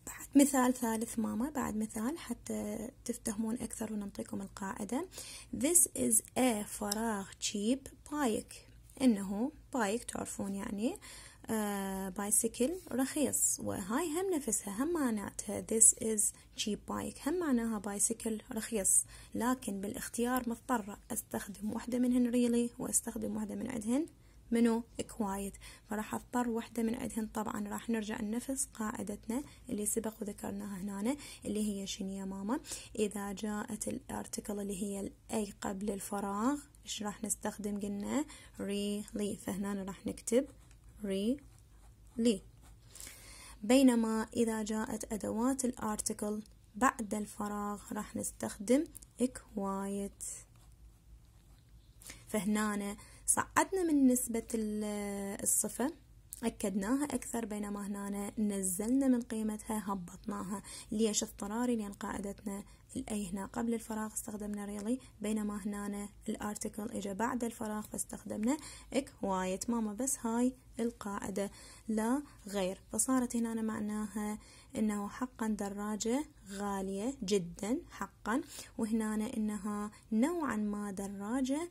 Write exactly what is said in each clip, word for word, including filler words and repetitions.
بعد مثال ثالث ماما، بعد مثال حتى تفتهمون أكثر ونعطيكم القاعدة. This is a فراغ cheap bike. إنه بايك تعرفون يعني آه بايسكل رخيص، وهاي هم نفسها هم معناتها this is cheap bike، هم معناها بايسكل رخيص، لكن بالاختيار مضطرة استخدم واحدة منهن really واستخدم واحدة من عندهن منو quiet، فراح اضطر واحدة من عندهن. طبعا راح نرجع لنفس قاعدتنا اللي سبق وذكرناها هنا، اللي هي شنو يا ماما؟ اذا جاءت الارتكل اللي هي الاي قبل الفراغ ايش راح نستخدم؟ قلنا really، فهنا راح نكتب really. بينما اذا جاءت ادوات الارتكل بعد الفراغ راح نستخدم quiet. فهنا صعدنا من نسبة الصفة، أكدناها أكثر، بينما هنا نزلنا من قيمتها، هبطناها. ليش اضطراري؟ لأن قاعدتنا الأي هنا قبل الفراغ استخدمنا really، بينما هنا الارتكل إجا بعد الفراغ فاستخدمنا quiet ماما. بس هاي القاعدة لا غير. فصارت هنا معناها إنه حقا دراجة غالية جدا حقا، وهنا إنها نوعا ما دراجة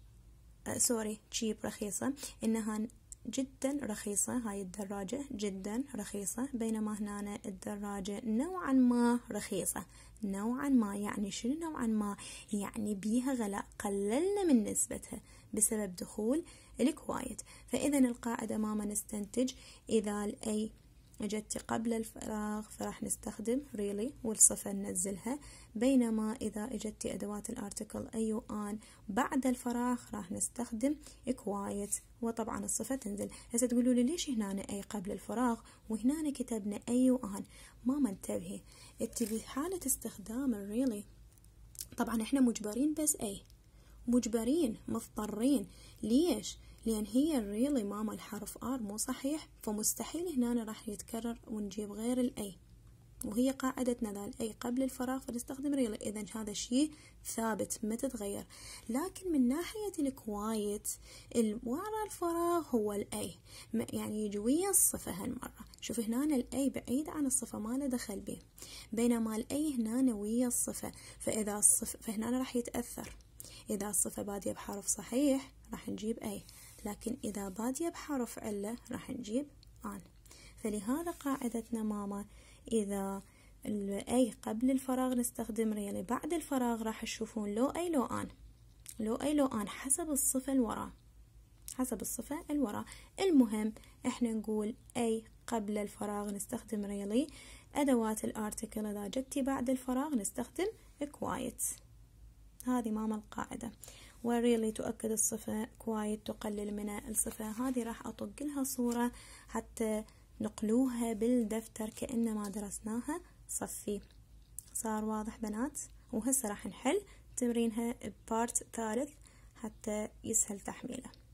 آه سوري تشيب رخيصة، إنها جدا رخيصة. هاي الدراجة جدا رخيصة، بينما هنا الدراجة نوعا ما رخيصة. نوعا ما يعني شنو نوعا ما؟ يعني بيها غلاء، قللنا من نسبتها بسبب دخول الكوايت. فإذا القاعدة ماما نستنتج إذا الأي اجت قبل الفراغ فراح نستخدم really والصفة ننزلها، بينما إذا اجت أدوات الارتكل أي وآن بعد الفراغ راح نستخدم quiet، وطبعا الصفة تنزل. هسه تقولوا لي ليش هنا أي قبل الفراغ وهنا كتبنا أي وآن؟ ماما انتبهي، انتبهي حالة استخدام really طبعا احنا مجبرين بس أي، مجبرين مضطرين. ليش؟ لأن هي الريلي ماما الحرف R مو صحيح، فمستحيل هنا راح يتكرر ونجيب غير الأي، وهي قاعدتنا ذا الأي قبل الفراغ فنستخدم ريلي، إذن هذا شيء ثابت ما تتغير. لكن من ناحية الكوايت الورا الفراغ هو الأي، يعني يجي ويا الصفة هالمرة. شوف هنا الأي بعيد عن الصفة ما له دخل به، بينما الأي هنا ويا الصفة، فإذا الصفة فهنا راح يتأثر. إذا الصفة بادية بحرف صحيح راح نجيب أي، لكن إذا بادية بحرف علة راح نجيب آن. فلهذا قاعدتنا ماما إذا الأي قبل الفراغ نستخدم ريلي، بعد الفراغ راح تشوفون لو أي لو آن، لو أي لو آن حسب الصفة الوراء، حسب الصفة الوراء. المهم إحنا نقول أي قبل الفراغ نستخدم ريلي، أدوات الارتكل إذا جتي بعد الفراغ نستخدم quiet. هذه ماما القاعدة. وريلي تؤكد الصفة، كوايت تقلل من الصفة. هذه راح أطق لها صورة حتى نقلوها بالدفتر كأنما درسناها صفي. صار واضح بنات؟ وهسه راح نحل تمرينها ببارت ثالث حتى يسهل تحميله.